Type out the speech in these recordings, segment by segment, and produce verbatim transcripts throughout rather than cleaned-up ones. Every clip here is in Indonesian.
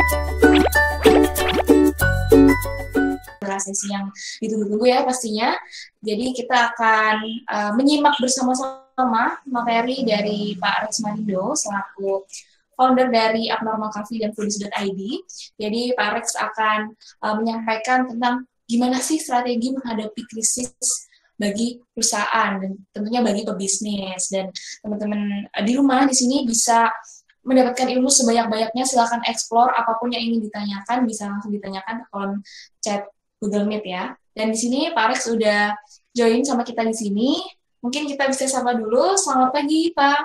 Sesi yang ditunggu-tunggu ya pastinya. Jadi kita akan uh, menyimak bersama-sama materi dari Pak Rex Manindo selaku founder dari Abnormal Coffee dan Foodies dot I D. Jadi Pak Rex akan uh, menyampaikan tentang gimana sih strategi menghadapi krisis bagi perusahaan dan tentunya bagi pebisnis. Dan teman-teman uh, di rumah di sini bisa mendapatkan ilmu sebanyak-banyaknya. Silakan explore apapun yang ingin ditanyakan, bisa langsung ditanyakan ke kolom chat Google Meet ya. Dan di sini Pak Rex udah join sama kita di sini. Mungkin kita bisa sapa dulu. Selamat pagi, Pak.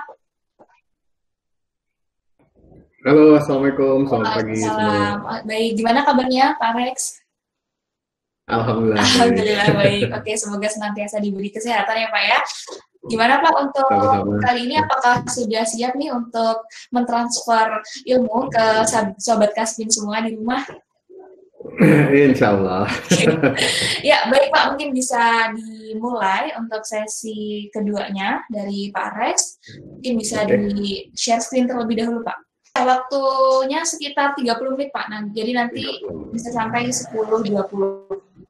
Halo, Assalamualaikum. Selamat pagi semua. Baik, gimana kabarnya Pak Rex? Alhamdulillah. Alhamdulillah baik. Oke, semoga senantiasa diberi kesehatan ya Pak ya. Gimana Pak untuk Sama-sama. Kali ini apakah sudah siap nih untuk mentransfer ilmu ke sobat Kasbin semua di rumah? Insya Allah. Ya, baik Pak, mungkin bisa dimulai untuk sesi keduanya dari Pak Rex. Mungkin bisa okay. di-share screen terlebih dahulu Pak. Waktunya sekitar tiga puluh menit Pak, nah, jadi nanti bisa sampai sepuluh dua puluh.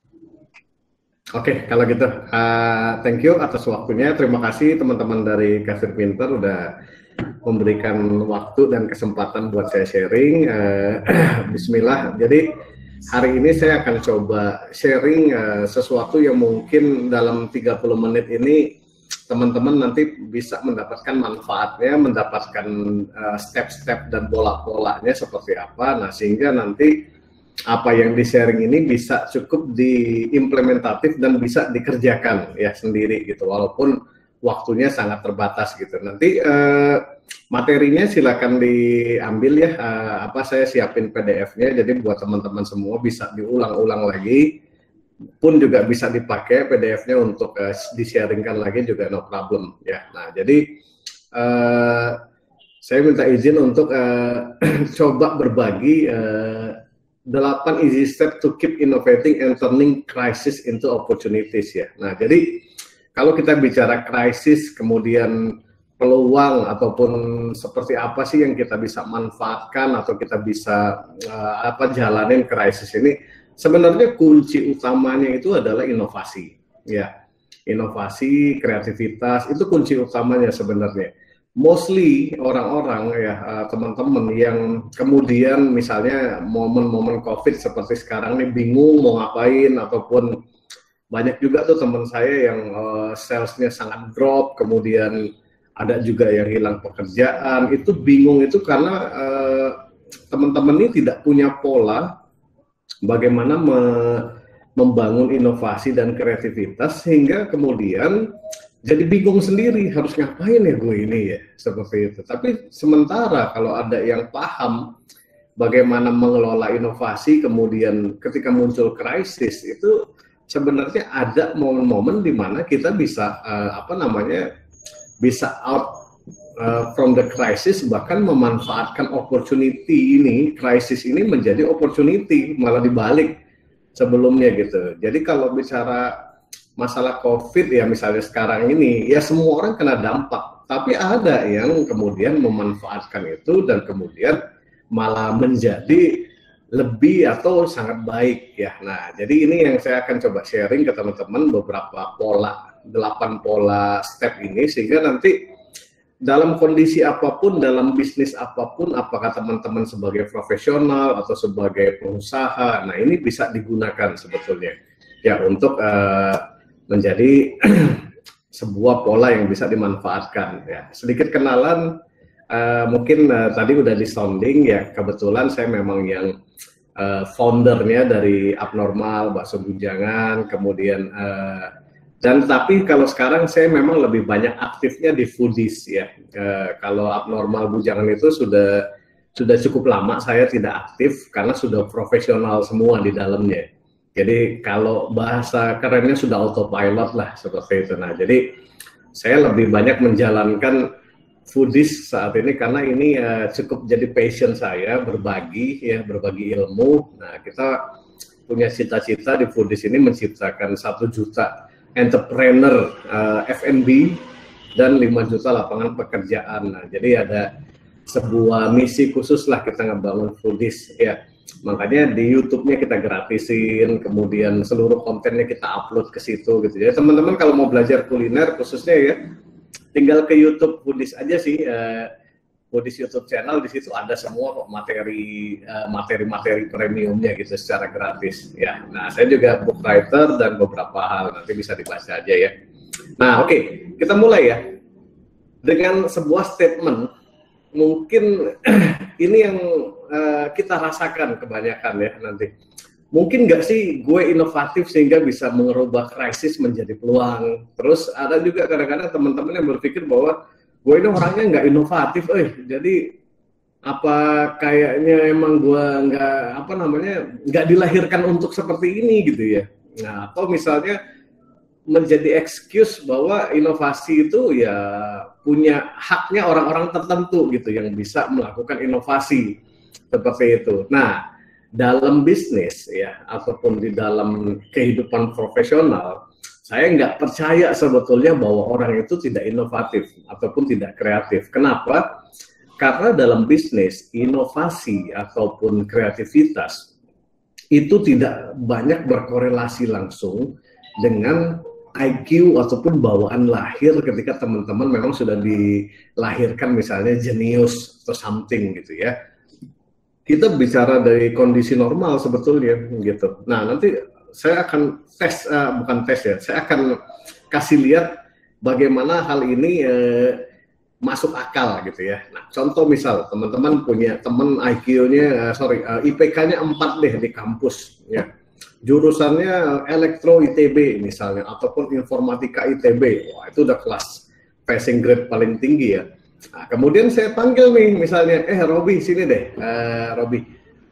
Oke, okay, kalau gitu, uh, thank you atas waktunya. Terima kasih teman-teman dari Kasir Pinter udah memberikan waktu dan kesempatan buat saya sharing. Uh, Bismillah, jadi hari ini saya akan coba sharing uh, sesuatu yang mungkin dalam tiga puluh menit ini teman-teman nanti bisa mendapatkan manfaatnya, mendapatkan uh, step-step dan pola-polanya seperti apa. Nah, sehingga nanti apa yang di-sharing ini bisa cukup diimplementatif dan bisa dikerjakan ya sendiri gitu, walaupun waktunya sangat terbatas gitu. Nanti uh, materinya silakan diambil ya, uh, apa saya siapin P D F-nya, jadi buat teman-teman semua bisa diulang-ulang lagi, pun juga bisa dipakai P D F-nya untuk uh, di-sharingkan lagi juga no problem ya. Nah, jadi uh, saya minta izin untuk uh, coba berbagi uh, delapan easy step to keep innovating and turning crisis into opportunities ya. Nah, jadi kalau kita bicara krisis, kemudian peluang ataupun seperti apa sih yang kita bisa manfaatkan atau kita bisa uh, apa jalanin krisis ini, sebenarnya kunci utamanya itu adalah inovasi ya. Inovasi, kreativitas itu kunci utamanya sebenarnya. Mostly orang-orang ya uh, teman-teman yang kemudian misalnya momen-momen COVID seperti sekarang nih bingung mau ngapain, ataupun banyak juga tuh teman saya yang uh, salesnya sangat drop, kemudian ada juga yang hilang pekerjaan, itu bingung itu karena uh, teman-teman ini tidak punya pola bagaimana me membangun inovasi dan kreativitas, sehingga kemudian jadi bingung sendiri harus ngapain ya gue ini ya, seperti itu. Tapi sementara kalau ada yang paham bagaimana mengelola inovasi, kemudian ketika muncul krisis itu sebenarnya ada momen-momen di mana kita bisa uh, apa namanya bisa out uh, from the crisis, bahkan memanfaatkan opportunity ini, krisis ini menjadi opportunity, malah dibalik sebelumnya gitu. Jadi kalau bicara masalah COVID ya misalnya sekarang ini, ya semua orang kena dampak, tapi ada yang kemudian memanfaatkan itu dan kemudian malah menjadi lebih atau sangat baik ya. Nah, jadi ini yang saya akan coba sharing ke teman-teman beberapa pola, delapan pola step ini, sehingga nanti dalam kondisi apapun, dalam bisnis apapun, apakah teman-teman sebagai profesional atau sebagai pengusaha, nah ini bisa digunakan sebetulnya ya untuk uh, menjadi sebuah pola yang bisa dimanfaatkan ya. Sedikit kenalan, uh, mungkin uh, tadi udah di sounding ya, kebetulan saya memang yang uh, foundernya dari Abnormal Bakso Bujangan, kemudian uh, dan tapi kalau sekarang saya memang lebih banyak aktifnya di Foodies ya. Uh, kalau Abnormal Bujangan itu sudah sudah cukup lama saya tidak aktif karena sudah profesional semua di dalamnya. Jadi kalau bahasa kerennya sudah autopilot lah seperti itu. Nah, jadi saya lebih banyak menjalankan Foodies saat ini karena ini uh, cukup jadi passion saya, berbagi ya, berbagi ilmu. Nah, kita punya cita-cita di Foodies ini menciptakan satu juta entrepreneur uh, F and B dan lima juta lapangan pekerjaan. Nah, jadi ada sebuah misi khusus lah kita ngebangun foodies ya. Makanya di YouTube-nya kita gratisin, kemudian seluruh kontennya kita upload ke situ gitu ya. Teman-teman kalau mau belajar kuliner khususnya ya, tinggal ke YouTube Foodies aja sih. Uh, Foodies YouTube channel, di situ ada semua kok materi uh, materi-materi premiumnya gitu secara gratis ya. Nah, saya juga book writer dan beberapa hal nanti bisa dibaca aja ya. Nah, oke, okay, kita mulai ya dengan sebuah statement. Mungkin ini yang uh, kita rasakan kebanyakan ya nanti. Mungkin nggak sih gue inovatif sehingga bisa mengubah krisis menjadi peluang. Terus ada juga kadang-kadang teman-teman yang berpikir bahwa gue ini orangnya nggak inovatif, eh jadi apa kayaknya emang gue nggak apa namanya nggak dilahirkan untuk seperti ini gitu ya. Nah, atau misalnya menjadi excuse bahwa inovasi itu ya punya haknya orang-orang tertentu gitu yang bisa melakukan inovasi seperti itu. Nah, dalam bisnis ya ataupun di dalam kehidupan profesional, saya nggak percaya sebetulnya bahwa orang itu tidak inovatif ataupun tidak kreatif. Kenapa? Karena dalam bisnis, inovasi ataupun kreativitas itu tidak banyak berkorelasi langsung dengan I Q ataupun bawaan lahir ketika teman-teman memang sudah dilahirkan misalnya jenius atau something gitu ya. Kita bicara dari kondisi normal sebetulnya gitu. Nah, nanti saya akan tes, uh, bukan tes ya, saya akan kasih lihat bagaimana hal ini uh, masuk akal gitu ya. Nah, contoh misal teman-teman punya teman I Q-nya, uh, sorry, uh, I P K-nya empat deh di kampus ya. Jurusannya elektro I T B misalnya, ataupun informatika I T B, wah itu udah kelas passing grade paling tinggi ya. Nah, kemudian saya panggil nih misalnya, eh Robi sini deh, uh, Robi.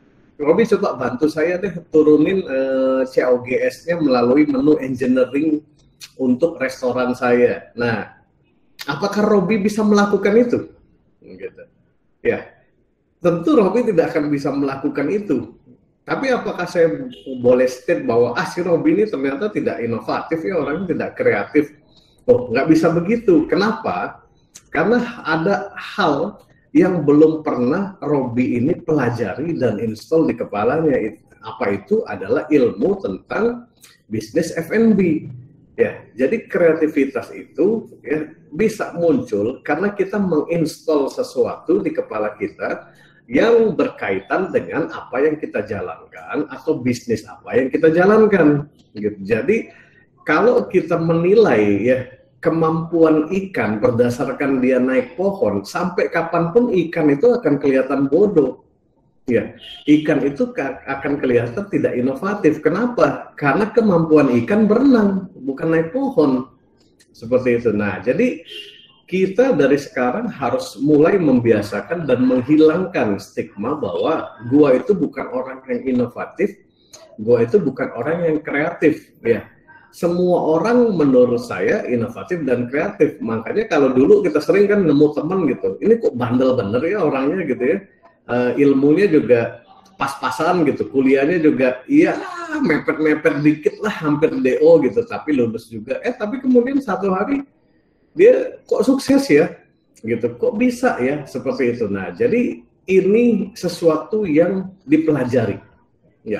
Robi coba bantu saya deh turunin uh, C O G S-nya melalui menu engineering untuk restoran saya. Nah, apakah Robi bisa melakukan itu? Gitu. Ya, tentu Robi tidak akan bisa melakukan itu. Tapi apakah saya boleh state bahwa ah si Robi ini ternyata tidak inovatif ya, orangnya tidak kreatif? Oh, nggak bisa begitu. Kenapa? Karena ada hal yang belum pernah Robi ini pelajari dan install di kepalanya. Apa itu? Adalah ilmu tentang bisnis F and B. Ya, jadi kreativitas itu ya, bisa muncul karena kita menginstal sesuatu di kepala kita yang berkaitan dengan apa yang kita jalankan atau bisnis apa yang kita jalankan. Gitu. Jadi kalau kita menilai ya kemampuan ikan berdasarkan dia naik pohon, sampai kapanpun ikan itu akan kelihatan bodoh. Ya, ikan itu akan kelihatan tidak inovatif. Kenapa? Karena kemampuan ikan berenang, bukan naik pohon. Seperti itu. Nah, jadi kita dari sekarang harus mulai membiasakan dan menghilangkan stigma bahwa gua itu bukan orang yang inovatif, gua itu bukan orang yang kreatif. Ya, semua orang menurut saya inovatif dan kreatif. Makanya kalau dulu kita sering kan nemu teman gitu, ini kok bandel bener ya orangnya gitu ya, uh, ilmunya juga pas-pasan gitu, kuliahnya juga iya mepet-mepet dikit lah, hampir D O gitu, tapi lulus juga. Eh tapi kemudian satu hari dia kok sukses ya, gitu, kok bisa ya seperti itu. Nah, jadi ini sesuatu yang dipelajari, ya.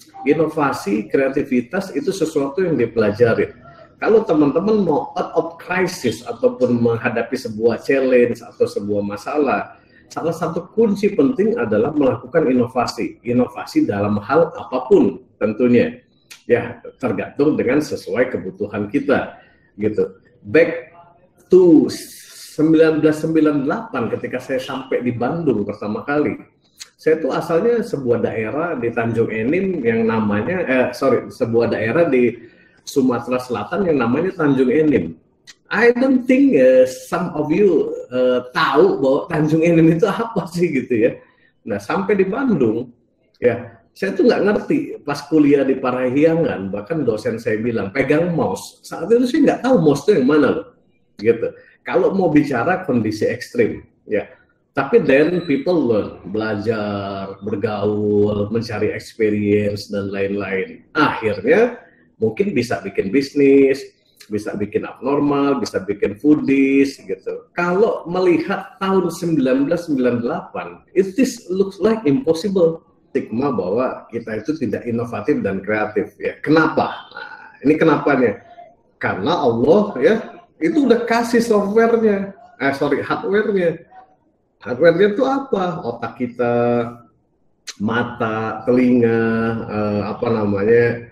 Inovasi, kreativitas itu sesuatu yang dipelajari. Kalau teman-teman mau out of crisis ataupun menghadapi sebuah challenge atau sebuah masalah, salah satu kunci penting adalah melakukan inovasi. Inovasi dalam hal apapun tentunya, ya tergantung dengan sesuai kebutuhan kita, gitu. Back to seribu sembilan ratus sembilan puluh delapan ketika saya sampai di Bandung pertama kali, saya tuh asalnya sebuah daerah di Tanjung Enim yang namanya, eh sorry, sebuah daerah di Sumatera Selatan yang namanya Tanjung Enim. I don't think uh, some of you uh, tahu bahwa Tanjung Enim itu apa sih gitu ya. Nah sampai di Bandung, ya saya tuh nggak ngerti. Pas kuliah di Parahyangan, bahkan dosen saya bilang pegang mouse. Saat itu saya nggak tahu mouse itu yang mana loh. Gitu. Kalau mau bicara kondisi ekstrim, ya. Tapi then people learn, belajar, bergaul, mencari experience dan lain-lain. Akhirnya mungkin bisa bikin bisnis, bisa bikin abnormal, bisa bikin foodies gitu. Kalau melihat tahun seribu sembilan ratus sembilan puluh delapan, it is looks like impossible. Stigma bahwa kita itu tidak inovatif dan kreatif ya. Kenapa? Nah, ini kenapanya? Karena Allah ya itu udah kasih softwarenya, eh sorry hardwarenya. Hardwarenya itu apa? Otak kita, mata, telinga, eh, apa namanya?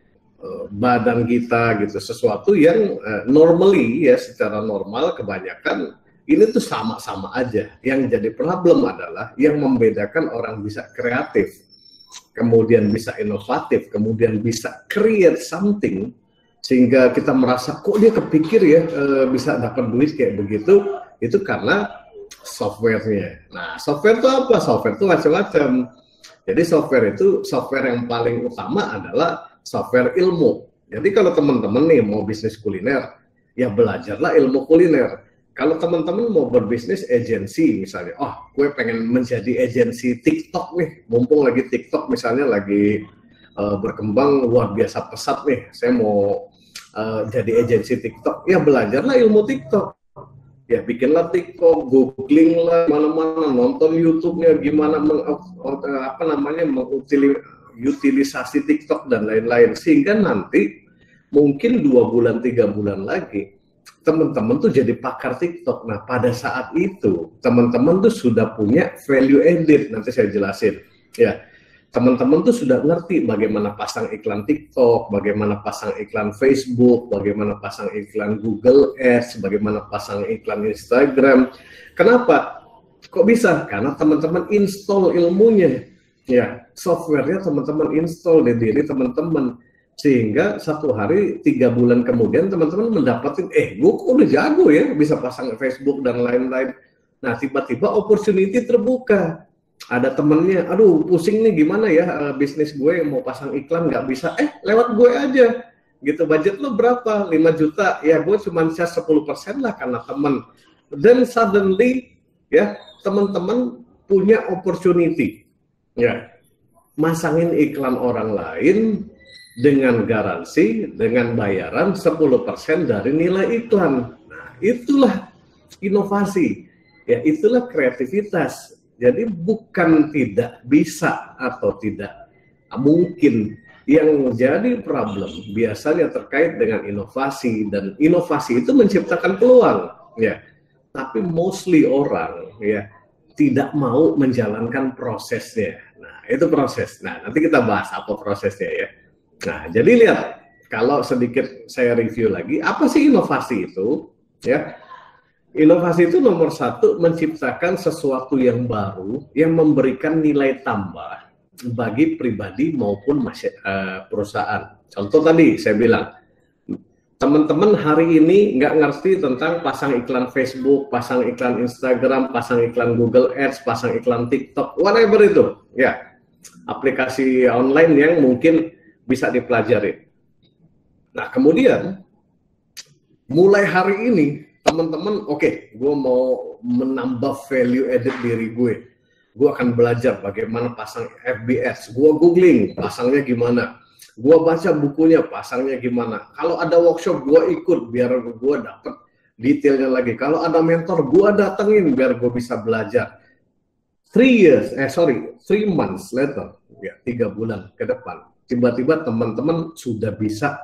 Badan kita gitu, sesuatu yang uh, normally ya secara normal kebanyakan ini tuh sama-sama aja. Yang jadi problem adalah yang membedakan orang bisa kreatif, kemudian bisa inovatif, kemudian bisa create something sehingga kita merasa kok dia kepikir ya uh, bisa dapat duit kayak begitu, itu karena softwarenya. Nah, software itu apa? Software itu macam-macam. Jadi software itu software yang paling utama adalah software ilmu. Jadi kalau teman-teman nih mau bisnis kuliner, ya belajarlah ilmu kuliner. Kalau teman-teman mau berbisnis agensi misalnya, oh gue pengen menjadi agensi TikTok nih, mumpung lagi TikTok misalnya lagi uh, berkembang luar biasa pesat nih, saya mau uh, jadi agensi TikTok, ya belajarlah ilmu TikTok. Ya bikinlah TikTok, googling lah mana-mana, nonton YouTube-nya gimana meng, apa namanya mengutilisasi TikTok dan lain-lain, sehingga nanti mungkin dua bulan tiga bulan lagi teman-teman tuh jadi pakar TikTok. Nah pada saat itu teman-teman tuh sudah punya value added, nanti saya jelasin ya. Teman-teman tuh sudah ngerti bagaimana pasang iklan TikTok, bagaimana pasang iklan Facebook, bagaimana pasang iklan Google Ads, bagaimana pasang iklan Instagram. Kenapa? Kok bisa? Karena teman-teman install ilmunya. Ya, softwarenya teman-teman install di diri teman-teman. Sehingga satu hari, tiga bulan kemudian teman-teman mendapatkan, eh gue kok udah jago ya, bisa pasang Facebook dan lain-lain. Nah, tiba-tiba opportunity terbuka. Ada temennya, aduh pusing nih gimana ya uh, bisnis gue mau pasang iklan nggak bisa, eh lewat gue aja gitu. Budget lo berapa? lima juta, ya gue cuma share sepuluh persen lah karena temen. Dan suddenly ya teman-teman punya opportunity ya masangin iklan orang lain dengan garansi, dengan bayaran sepuluh persen dari nilai iklan. Nah itulah inovasi ya, itulah kreativitas. Jadi bukan tidak bisa atau tidak mungkin. Yang jadi problem biasanya terkait dengan inovasi, dan inovasi itu menciptakan peluang ya. Tapi mostly orang ya tidak mau menjalankan prosesnya. Nah, itu proses. Nah, nanti kita bahas apa prosesnya ya. Nah, jadi lihat kalau sedikit saya review lagi, apa sih inovasi itu ya? Inovasi itu nomor satu, menciptakan sesuatu yang baru yang memberikan nilai tambah bagi pribadi maupun perusahaan. Contoh tadi saya bilang, teman-teman hari ini nggak ngerti tentang pasang iklan Facebook, pasang iklan Instagram, pasang iklan Google Ads, pasang iklan TikTok, whatever itu, ya aplikasi online yang mungkin bisa dipelajari. Nah kemudian mulai hari ini teman-teman, oke, okay, gue mau menambah value added diri gue. Gue akan belajar bagaimana pasang F B S. Gue googling, pasangnya gimana. Gue baca bukunya, pasangnya gimana. Kalau ada workshop, gue ikut biar gue dapet detailnya lagi. Kalau ada mentor, gue datengin biar gue bisa belajar. Three years, eh sorry, three months later, ya tiga bulan ke depan, tiba-tiba teman-teman sudah bisa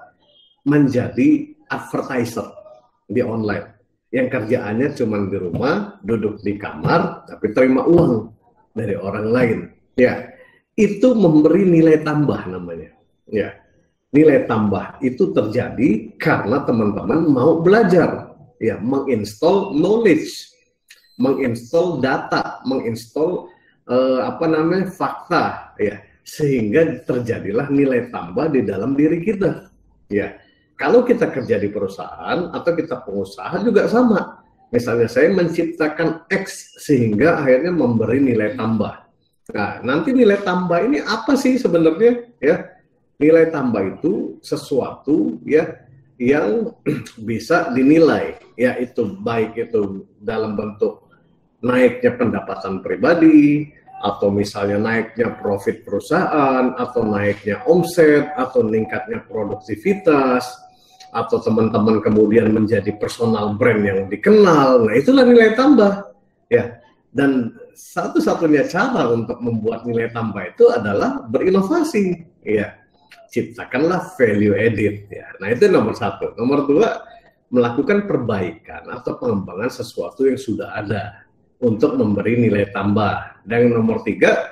menjadi advertiser di online. Yang kerjaannya cuma di rumah, duduk di kamar, tapi terima uang dari orang lain. Ya, itu memberi nilai tambah namanya. Ya, nilai tambah itu terjadi karena teman-teman mau belajar, ya, menginstall knowledge, menginstall data, menginstall eh, apa namanya fakta, ya, sehingga terjadilah nilai tambah di dalam diri kita. Ya. Kalau kita kerja di perusahaan atau kita pengusaha juga sama. Misalnya saya menciptakan X sehingga akhirnya memberi nilai tambah. Nah, nanti nilai tambah ini apa sih sebenarnya? Ya, nilai tambah itu sesuatu ya yang bisa dinilai, yaitu baik itu dalam bentuk naiknya pendapatan pribadi, atau misalnya naiknya profit perusahaan, atau naiknya omset, atau meningkatnya produktivitas, atau teman-teman kemudian menjadi personal brand yang dikenal. Nah, itulah nilai tambah ya. Dan satu-satunya cara untuk membuat nilai tambah itu adalah berinovasi ya. Ciptakanlah value added ya. Nah, itu nomor satu. Nomor dua, melakukan perbaikan atau pengembangan sesuatu yang sudah ada untuk memberi nilai tambah. Dan nomor tiga,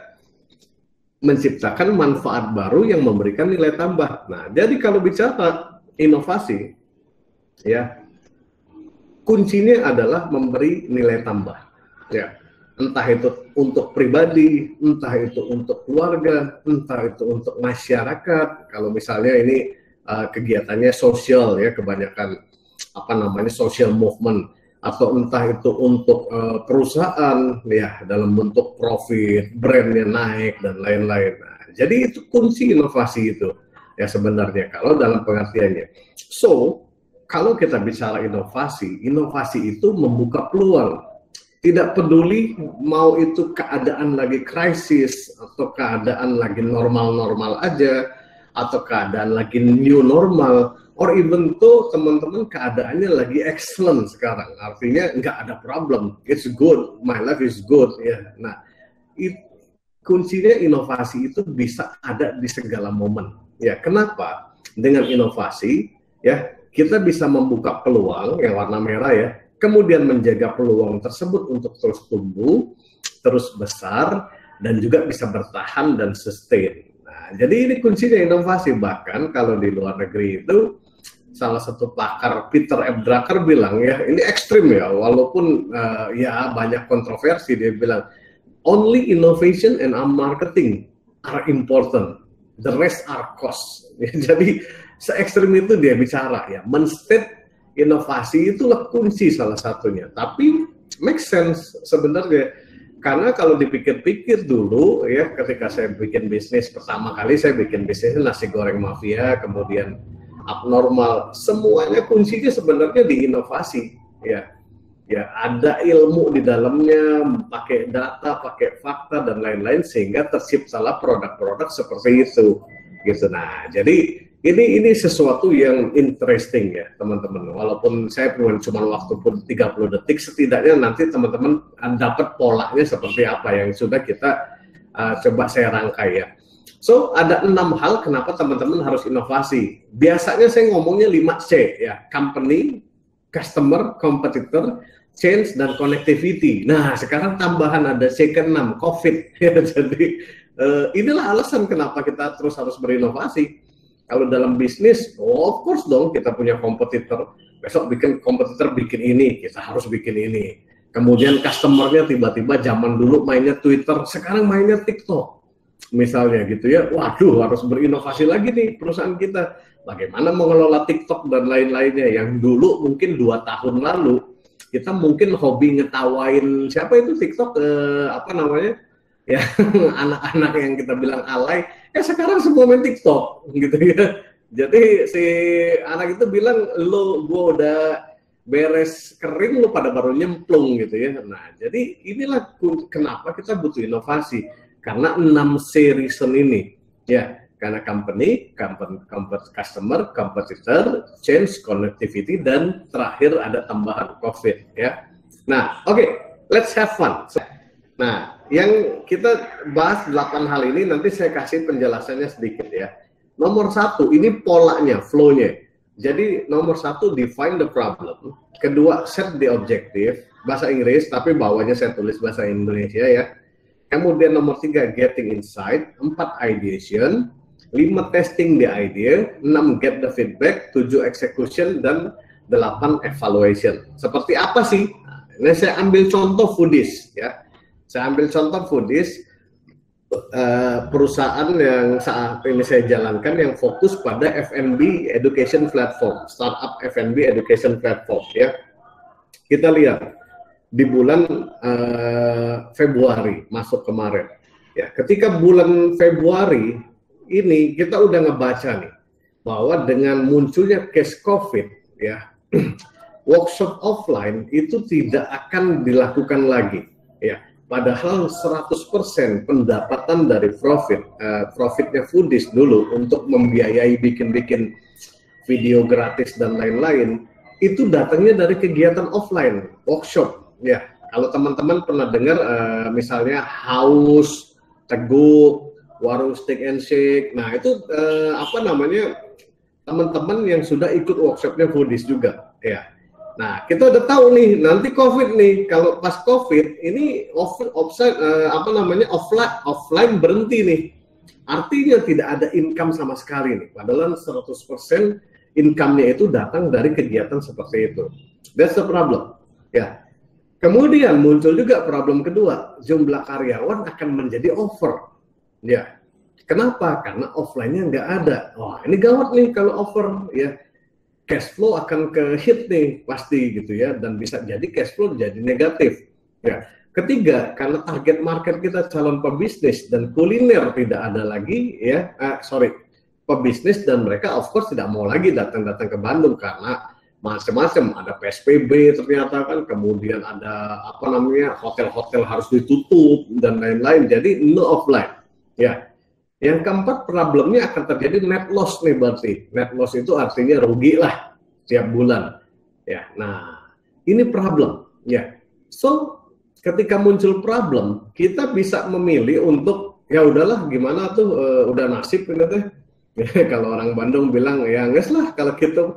menciptakan manfaat baru yang memberikan nilai tambah. Nah, jadi kalau bicara inovasi, ya, kuncinya adalah memberi nilai tambah. Ya, entah itu untuk pribadi, entah itu untuk keluarga, entah itu untuk masyarakat. Kalau misalnya ini uh, kegiatannya sosial, ya, kebanyakan apa namanya social movement, atau entah itu untuk uh, perusahaan, ya, dalam bentuk profit, brandnya naik dan lain-lain. Nah, jadi itu kunci inovasi itu. Ya sebenarnya kalau dalam pengertiannya. So, kalau kita bicara inovasi, inovasi itu membuka peluang. Tidak peduli mau itu keadaan lagi krisis, atau keadaan lagi normal-normal aja, atau keadaan lagi new normal, or even tuh teman-teman keadaannya lagi excellent sekarang. Artinya nggak ada problem, it's good, my life is good. Ya, nah, it, kuncinya inovasi itu bisa ada di segala momen. Ya, kenapa? Dengan inovasi, ya, kita bisa membuka peluang yang warna merah, ya, kemudian menjaga peluang tersebut untuk terus tumbuh, terus besar, dan juga bisa bertahan dan sustain. Nah, jadi ini kuncinya inovasi. Bahkan kalau di luar negeri itu, salah satu pakar Peter F. Drucker bilang, ya, ini ekstrim ya, walaupun uh, ya banyak kontroversi, dia bilang, only innovation and marketing are important. The rest are cost. Jadi se-ekstrim itu dia bicara, ya, men-state inovasi itulah kunci salah satunya. Tapi make sense sebenarnya, karena kalau dipikir-pikir dulu, ya, ketika saya bikin bisnis pertama kali, saya bikin bisnis nasi goreng mafia, kemudian abnormal, semuanya kuncinya sebenarnya di inovasi, ya. Ya, ada ilmu di dalamnya, pakai data, pakai fakta dan lain-lain, sehingga terciptalah produk-produk seperti itu, gitu. Nah, jadi ini ini sesuatu yang interesting, ya, teman-teman. Walaupun saya cuma cuma waktu pun tiga puluh detik, setidaknya nanti teman-teman dapat polanya seperti apa yang sudah kita uh, coba saya rangkai, ya. So, ada enam hal kenapa teman-teman harus inovasi. Biasanya saya ngomongnya lima C, ya, company, customer, competitor, change, dan connectivity. Nah, sekarang tambahan ada C ke enam, COVID. Jadi, uh, inilah alasan kenapa kita terus harus berinovasi. Kalau dalam bisnis, oh, of course dong, kita punya kompetitor. Besok bikin kompetitor bikin ini, kita harus bikin ini. Kemudian customernya tiba-tiba zaman dulu mainnya Twitter, sekarang mainnya TikTok. Misalnya gitu, ya. Waduh, harus berinovasi lagi nih perusahaan kita. Bagaimana mengelola TikTok dan lain-lainnya, yang dulu mungkin dua tahun lalu kita mungkin hobi ngetawain siapa itu TikTok, eh, apa namanya, ya, anak-anak yang kita bilang alay, eh sekarang semua main TikTok gitu, ya. Jadi si anak itu bilang, lo gua udah beres kering, lo pada baru nyemplung gitu, ya. Nah, jadi inilah kenapa kita butuh inovasi, karena enam C reason ini, ya. Karena company, company, customer, competitor, change, connectivity, dan terakhir ada tambahan COVID, ya. Nah, oke, okay, let's have fun. Nah, yang kita bahas delapan hal ini, nanti saya kasih penjelasannya sedikit, ya. Nomor satu, ini polanya, flow-nya. Jadi, nomor satu, define the problem. Kedua, set the objective, bahasa Inggris, tapi bawahnya saya tulis bahasa Indonesia, ya. Kemudian nomor tiga, getting insight. Empat, ideation. Lima, testing the idea. Enam, get the feedback. Tujuh, execution. Dan delapan, evaluation. Seperti apa sih? Nah, saya ambil contoh foodies, ya. Saya ambil contoh foodies, uh, perusahaan yang saat ini saya jalankan yang fokus pada F and B education platform, startup F and B education platform, ya. Kita lihat di bulan uh, Februari masuk kemarin, ya. Ketika bulan Februari ini kita udah ngebaca nih bahwa dengan munculnya case COVID, ya, workshop offline itu tidak akan dilakukan lagi, ya. Padahal seratus persen pendapatan dari profit, uh, profitnya foodies dulu untuk membiayai bikin-bikin video gratis dan lain-lain, itu datangnya dari kegiatan offline, workshop. Ya, kalau teman-teman pernah dengar uh, misalnya Haus, Teguk, Warung Steak and Shake, nah itu uh, apa namanya teman-teman yang sudah ikut workshopnya Foodies juga, ya. Nah, kita udah tahu nih, nanti COVID nih, kalau pas COVID, ini off, offside, uh, apa namanya, offline, offline berhenti nih. Artinya tidak ada income sama sekali nih, padahal seratus persen income-nya itu datang dari kegiatan seperti itu. That's the problem, ya. Kemudian muncul juga problem kedua, jumlah karyawan akan menjadi over. Ya, kenapa? Karena offline-nya nggak ada. Wah, ini gawat nih kalau over, ya. Cash flow akan ke hit nih, pasti gitu ya. Dan bisa jadi cash flow jadi negatif. Ya. Ketiga, karena target market kita calon pebisnis dan kuliner tidak ada lagi, ya. Eh, sorry, pebisnis dan mereka of course tidak mau lagi datang-datang ke Bandung karena macam-macam. Ada P S B B ternyata kan, kemudian ada apa namanya hotel-hotel harus ditutup dan lain-lain. Jadi no offline. Ya, yang keempat problemnya akan terjadi net loss nih berarti. Net loss itu artinya rugi lah tiap bulan. Ya, nah ini problem. Ya, so ketika muncul problem, kita bisa memilih untuk ya udahlah gimana tuh uh, udah nasib gitu teh. Kalau orang Bandung bilang ya nges lah kalau gitu.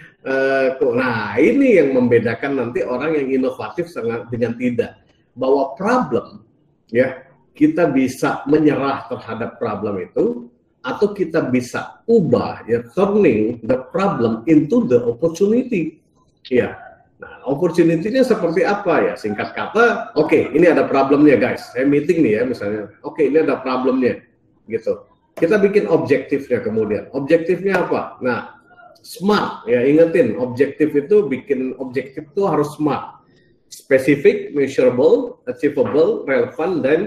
Uh, nah ini yang membedakan nanti orang yang inovatif sangat dengan tidak. Bahwa problem, ya. Kita bisa menyerah terhadap problem itu, atau kita bisa ubah, ya, turning the problem into the opportunity. Ya, nah, opportunity-nya seperti apa ya? Singkat kata, oke, okay, ini ada problemnya guys. Saya meeting nih ya, misalnya. Oke, okay, ini ada problemnya, gitu. Kita bikin objektifnya kemudian. Objektifnya apa? Nah, smart, ya ingetin. Objektif itu bikin objektif itu harus smart, specific, measurable, achievable, relevant, dan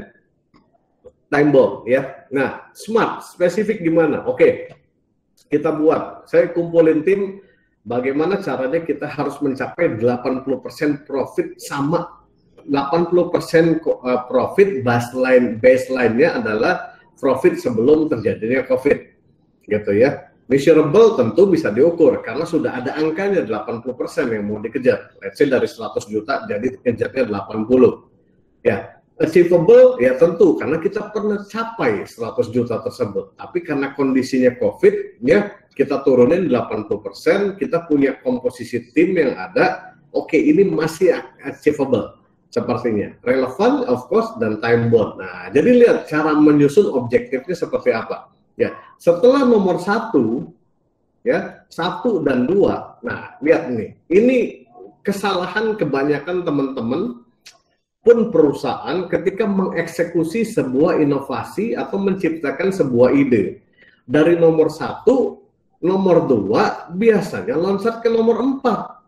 time bound, ya. Nah, smart, spesifik gimana? Oke, okay. Kita buat. Saya kumpulin tim, bagaimana caranya kita harus mencapai delapan puluh persen profit sama delapan puluh persen profit baseline baseline-nya adalah profit sebelum terjadinya COVID, gitu ya. Measurable tentu bisa diukur karena sudah ada angkanya delapan puluh persen yang mau dikejar. Let's say dari seratus juta jadi kejarnya delapan puluh. Ya. Achievable ya tentu karena kita pernah capai seratus juta tersebut, tapi karena kondisinya COVID ya kita turunin delapan puluh persen, kita punya komposisi tim yang ada, oke okay, ini masih achievable sepertinya, relevan of course dan time bound. Nah jadi lihat cara menyusun objektifnya seperti apa ya. Setelah nomor satu ya satu dan dua, nah lihat nih ini kesalahan kebanyakan teman-teman pun perusahaan ketika mengeksekusi sebuah inovasi atau menciptakan sebuah ide. Dari nomor satu, nomor dua, biasanya loncat ke nomor empat.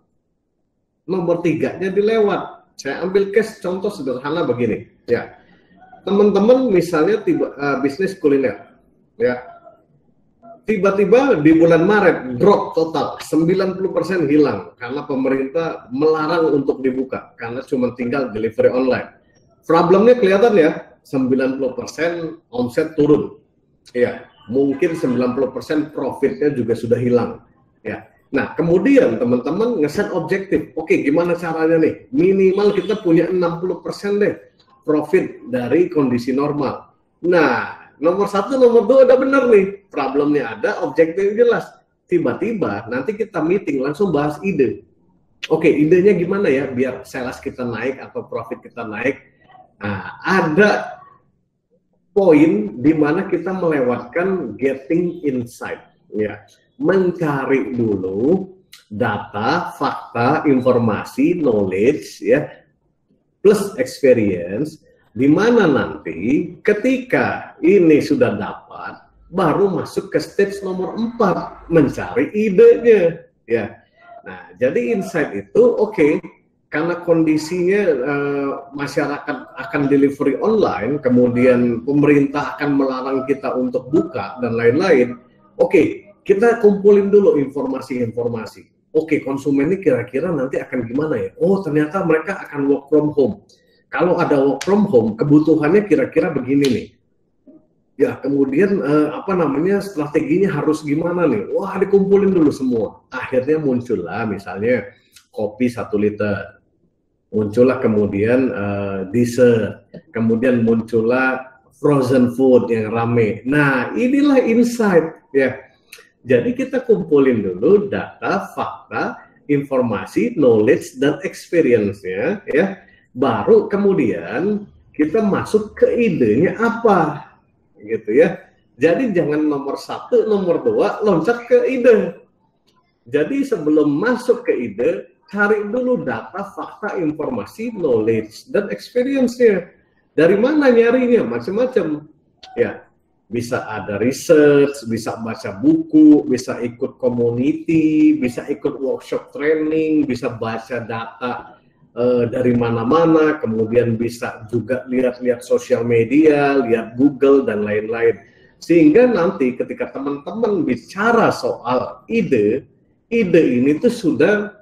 Nomor tiganya dilewat. Saya ambil case contoh sederhana begini. Ya, teman-teman misalnya tiba, uh, bisnis kuliner. Ya, tiba-tiba di bulan Maret drop total, sembilan puluh persen hilang karena pemerintah melarang untuk dibuka karena cuma tinggal delivery online. Problemnya kelihatan ya, sembilan puluh persen omset turun. Ya, mungkin sembilan puluh persen profitnya juga sudah hilang. Ya. Nah, kemudian teman-teman ngeset objektif. Oke, gimana caranya nih? Minimal kita punya enam puluh persen deh profit dari kondisi normal. Nah, nomor satu, nomor dua udah bener nih, problemnya ada, objektif jelas. Tiba-tiba nanti kita meeting langsung bahas ide. Oke, idenya gimana ya biar sales kita naik atau profit kita naik. Nah, ada poin di mana kita melewatkan getting insight, ya, mencari dulu data, fakta, informasi, knowledge, ya, plus experience. Di mana nanti ketika ini sudah dapat, baru masuk ke stage nomor empat, mencari idenya. Ya, nah jadi insight itu oke, okay, karena kondisinya uh, masyarakat akan delivery online, kemudian pemerintah akan melarang kita untuk buka dan lain-lain. Oke, okay, kita kumpulin dulu informasi-informasi. Oke, okay, konsumen ini kira-kira nanti akan gimana ya? Oh, ternyata mereka akan work from home. Kalau ada work from home, kebutuhannya kira-kira begini nih. Ya, kemudian eh, apa namanya strateginya harus gimana nih? Wah, dikumpulin dulu semua. Akhirnya muncullah misalnya kopi satu liter, muncullah kemudian uh, dessert, kemudian muncullah frozen food yang rame. Nah, inilah insight ya. Jadi kita kumpulin dulu data, fakta, informasi, knowledge dan experience-nya ya. Baru kemudian kita masuk ke idenya apa. Gitu ya. Jadi jangan nomor satu, nomor dua loncat ke ide. Jadi sebelum masuk ke ide, cari dulu data, fakta, informasi, knowledge dan experience-nya. Dari mana nyarinya? Macam-macam. Ya, bisa ada research, bisa baca buku, bisa ikut community, bisa ikut workshop training, bisa baca data dari mana-mana, kemudian bisa juga lihat-lihat sosial media, lihat Google, dan lain-lain. Sehingga nanti ketika teman-teman bicara soal ide, ide ini tuh sudah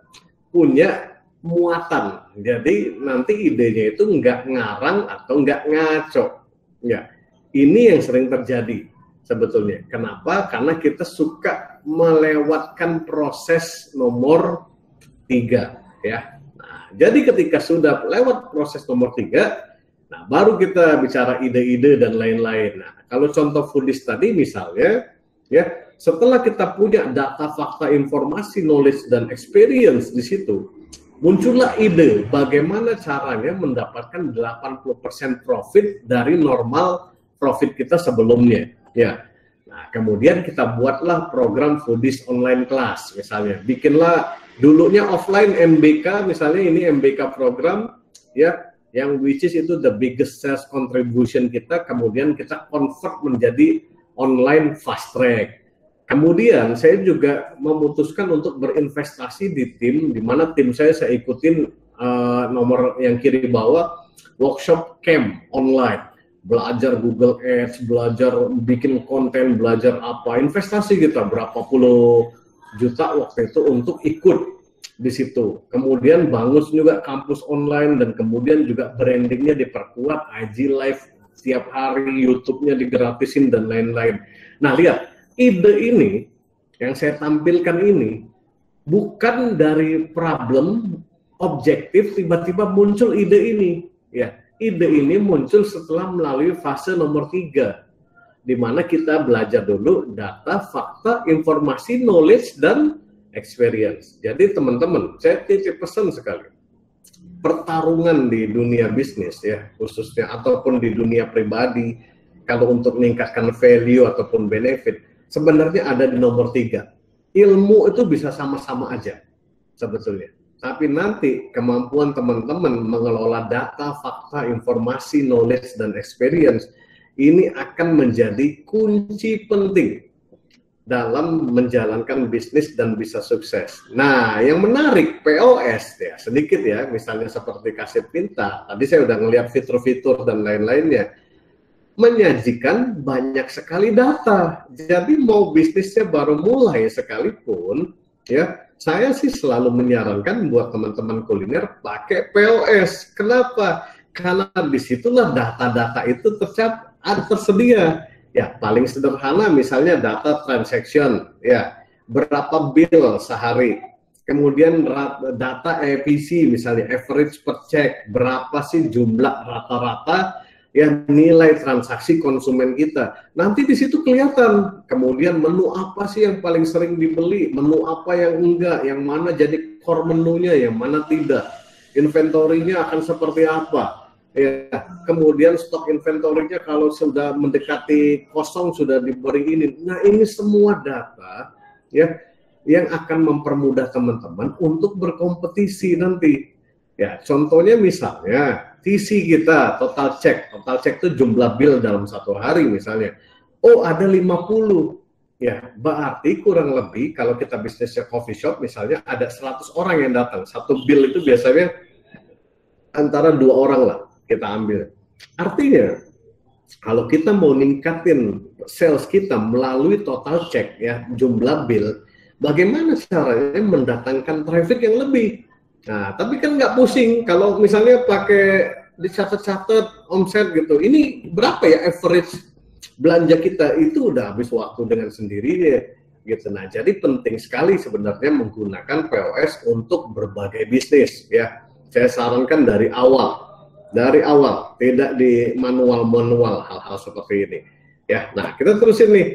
punya muatan. Jadi nanti idenya itu nggak ngarang atau nggak ngaco. Ya, ini yang sering terjadi sebetulnya. Kenapa? Karena kita suka melewatkan proses nomor tiga, ya. Jadi ketika sudah lewat proses nomor tiga, nah baru kita bicara ide-ide dan lain-lain. Nah, kalau contoh foodies tadi misalnya, ya setelah kita punya data, fakta, informasi, knowledge dan experience di situ, muncullah ide bagaimana caranya mendapatkan delapan puluh persen profit dari normal profit kita sebelumnya. Ya, nah kemudian kita buatlah program foodies online class misalnya, bikinlah dulunya offline M B K misalnya, ini M B K program ya, yang which is itu the biggest sales contribution kita, kemudian kita convert menjadi online fast track. Kemudian saya juga memutuskan untuk berinvestasi di tim, di mana tim saya saya ikutin uh, nomor yang kiri bawah, workshop camp online, belajar Google Ads, belajar bikin konten, belajar apa, investasi kita berapa puluh juta waktu itu untuk ikut di situ. Kemudian bangun juga kampus online dan kemudian juga brandingnya diperkuat, I G live setiap hari, YouTube-nya digratisin dan lain-lain. Nah lihat, ide ini yang saya tampilkan ini bukan dari problem objektif tiba-tiba muncul ide ini. Ya, ide ini muncul setelah melalui fase nomor tiga, di mana kita belajar dulu data, fakta, informasi, knowledge, dan experience. Jadi teman-teman, saya titip pesan sekali. Pertarungan di dunia bisnis ya, khususnya ataupun di dunia pribadi, kalau untuk meningkatkan value ataupun benefit, sebenarnya ada di nomor tiga. Ilmu itu bisa sama-sama aja sebetulnya. Tapi nanti kemampuan teman-teman mengelola data, fakta, informasi, knowledge, dan experience ini akan menjadi kunci penting dalam menjalankan bisnis dan bisa sukses. Nah, yang menarik P O S ya, sedikit ya, misalnya seperti Kasir Pintar, tadi saya udah ngelihat fitur-fitur dan lain-lainnya, menyajikan banyak sekali data. Jadi mau bisnisnya baru mulai sekalipun, ya, saya sih selalu menyarankan buat teman-teman kuliner pakai P O S. Kenapa? Karena disitulah data-data itu tercap tersedia. Ya, paling sederhana misalnya data transaction, ya, berapa bill sehari. Kemudian data E P C misalnya average per check, berapa sih jumlah rata-rata ya nilai transaksi konsumen kita. Nanti di situ kelihatan. Kemudian menu apa sih yang paling sering dibeli, menu apa yang enggak, yang mana jadi core menunya, yang mana tidak. Inventorinya akan seperti apa. Ya, kemudian stok inventorinya kalau sudah mendekati kosong sudah diberi ini. Nah, ini semua data ya yang akan mempermudah teman-teman untuk berkompetisi nanti. Ya, contohnya misalnya T C kita total check, total check itu jumlah bill dalam satu hari misalnya. Oh, ada lima puluh. Ya, berarti kurang lebih kalau kita bisnisnya coffee shop misalnya ada seratus orang yang datang. Satu bill itu biasanya antara dua orang lah kita ambil. Artinya kalau kita mau ningkatin sales kita melalui total check ya, jumlah bill, bagaimana caranya mendatangkan traffic yang lebih? Nah, tapi kan nggak pusing kalau misalnya pakai dicatat-catat omset gitu. Ini berapa ya average belanja kita itu udah habis waktu dengan sendirinya gitu. Nah, jadi penting sekali sebenarnya menggunakan P O S untuk berbagai bisnis ya. Saya sarankan dari awal, dari awal, tidak di manual-manual hal-hal seperti ini ya. Nah, kita terusin nih.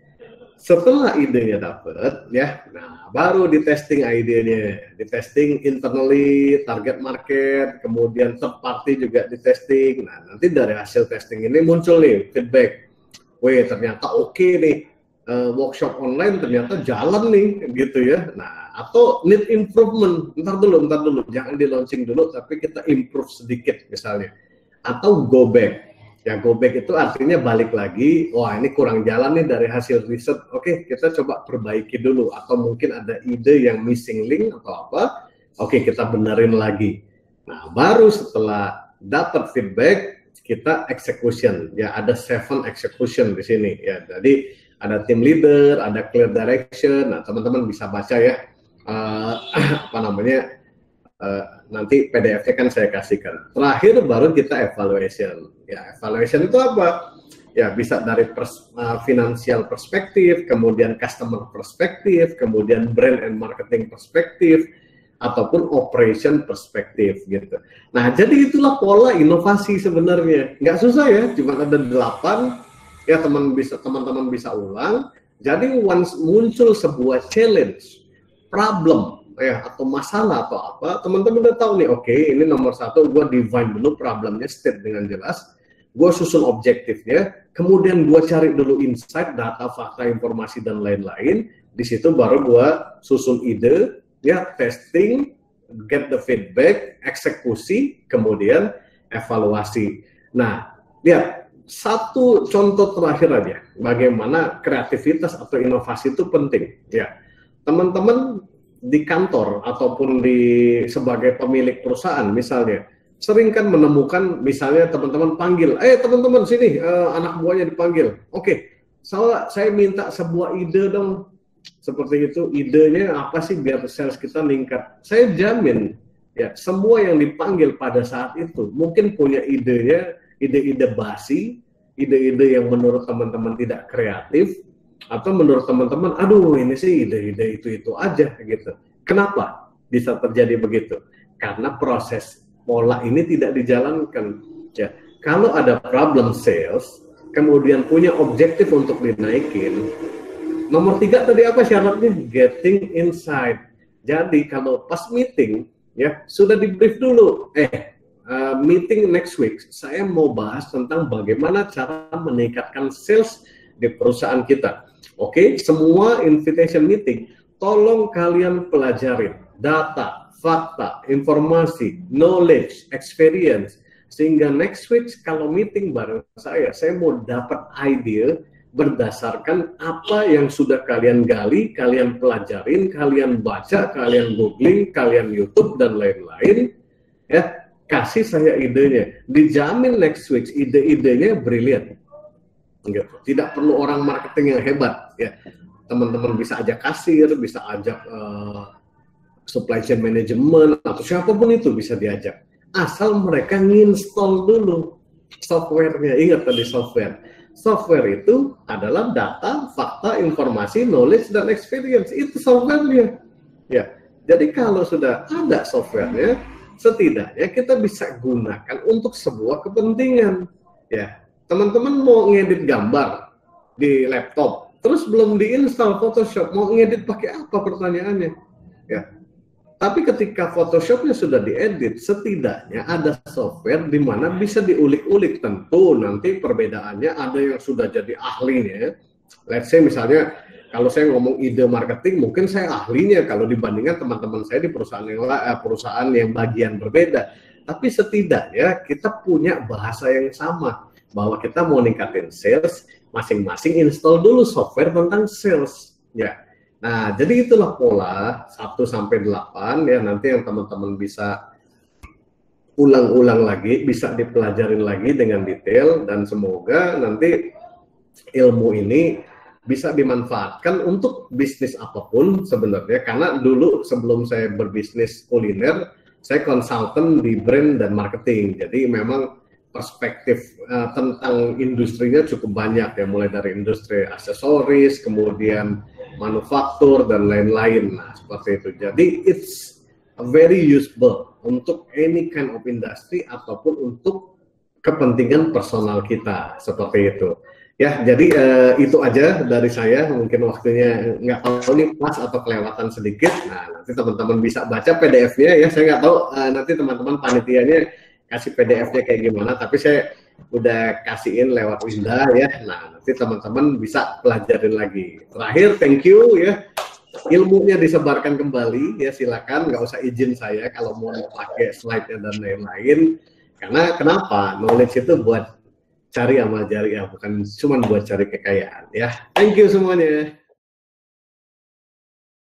Setelah idenya dapat ya, nah baru di testing idenya, di testing internally, target market, kemudian third party juga di testing. Nah, nanti dari hasil testing ini muncul nih feedback. Wih, ternyata oke okay nih, uh, workshop online ternyata jalan nih gitu ya. Nah, atau need improvement, ntar dulu, ntar dulu, jangan di launching dulu, tapi kita improve sedikit misalnya. Atau go back. Ya, go back itu artinya balik lagi, wah ini kurang jalan nih dari hasil riset, oke kita coba perbaiki dulu, atau mungkin ada ide yang missing link atau apa, oke kita benerin lagi. Nah, baru setelah dapat feedback, kita execution, ya ada seven execution di sini, ya jadi ada team leader, ada clear direction, nah teman-teman bisa baca ya, uh, apa namanya, Uh, nanti P D F-nya kan saya kasihkan. Terakhir baru kita evaluation. Ya, evaluation itu apa? Ya, bisa dari pers uh, financial perspektif, kemudian customer perspektif, kemudian brand and marketing perspektif, ataupun operation perspektif gitu. Nah, jadi itulah pola inovasi sebenarnya. Nggak susah ya, cuma ada delapan. Ya, teman bisa teman-teman bisa ulang. Jadi once muncul sebuah challenge, problem, ya atau masalah atau apa, teman-teman udah tahu nih, oke okay, ini nomor satu, gue define dulu problemnya, state dengan jelas, gue susun objektifnya, kemudian gue cari dulu insight, data, fakta, informasi dan lain-lain, di situ baru gue susun ide, ya testing, get the feedback, eksekusi, kemudian evaluasi. Nah, lihat satu contoh terakhir aja, bagaimana kreativitas atau inovasi itu penting, ya teman-teman di kantor ataupun di sebagai pemilik perusahaan misalnya sering kan menemukan misalnya teman-teman panggil, eh teman-teman sini uh, anak buahnya dipanggil, oke okay, so, saya minta sebuah ide dong, seperti itu, idenya apa sih biar sales kita meningkat. Saya jamin ya semua yang dipanggil pada saat itu mungkin punya idenya, ide-ide basi, ide-ide yang menurut teman-teman tidak kreatif, atau menurut teman-teman, aduh ini sih ide-ide itu-itu aja gitu. Kenapa bisa terjadi begitu? Karena proses pola ini tidak dijalankan. Ya, kalau ada problem sales, kemudian punya objektif untuk dinaikin, nomor tiga tadi apa syaratnya? Getting insight. Jadi kalau pas meeting, ya sudah di brief dulu, eh uh, meeting next week, saya mau bahas tentang bagaimana cara meningkatkan sales di perusahaan kita. Oke, okay, semua invitation meeting, tolong kalian pelajarin data, fakta, informasi, knowledge, experience, sehingga next week kalau meeting bareng saya, saya mau dapat ide berdasarkan apa yang sudah kalian gali, kalian pelajarin, kalian baca, kalian googling, kalian YouTube dan lain-lain, ya kasih saya idenya, dijamin next week ide-idenya brilian. Gitu. Tidak perlu orang marketing yang hebat ya, teman-teman bisa ajak kasir, bisa ajak uh, supply chain management atau siapapun itu bisa diajak, asal mereka nginstall dulu softwarenya. Ingat tadi software software itu adalah data, fakta, informasi, knowledge dan experience, itu softwarenya ya. Jadi kalau sudah ada softwarenya, setidaknya kita bisa gunakan untuk sebuah kepentingan ya. Teman-teman mau ngedit gambar di laptop, terus belum diinstal Photoshop, mau ngedit pakai apa pertanyaannya? Ya. Tapi ketika Photoshopnya sudah diedit, setidaknya ada software di mana bisa diulik-ulik. Tentu nanti perbedaannya ada yang sudah jadi ahlinya. Let's say misalnya kalau saya ngomong ide marketing, mungkin saya ahlinya kalau dibandingkan teman-teman saya di perusahaan yang eh, perusahaan yang bagian berbeda. Tapi setidaknya kita punya bahasa yang sama, bahwa kita mau ningkatin sales, masing-masing install dulu software tentang sales ya. Nah, jadi itulah pola satu sampai delapan ya, nanti yang teman-teman bisa ulang-ulang lagi, bisa dipelajarin lagi dengan detail, dan semoga nanti ilmu ini bisa dimanfaatkan untuk bisnis apapun sebenarnya. Karena dulu sebelum saya berbisnis kuliner, saya konsultan di brand dan marketing. Jadi memang perspektif uh, tentang industrinya cukup banyak ya, mulai dari industri aksesoris, kemudian manufaktur dan lain-lain. Nah, seperti itu. Jadi it's very useful untuk any kind of industry ataupun untuk kepentingan personal kita, seperti itu. Ya, jadi uh, itu aja dari saya. Mungkin waktunya nggak tahu nih pas atau kelewatan sedikit. Nah, nanti teman-teman bisa baca P D F-nya ya. Saya nggak tahu uh, nanti teman-teman panitianya kasih P D F-nya kayak gimana, tapi saya udah kasihin lewat Winda ya. Nah, nanti teman-teman bisa pelajarin lagi. Terakhir, thank you ya. Ilmunya disebarkan kembali ya, silakan, nggak usah izin saya kalau mau pakai slide-nya dan lain-lain. Karena kenapa? Knowledge itu buat cari amal jariah, bukan cuma buat cari kekayaan ya. Thank you semuanya.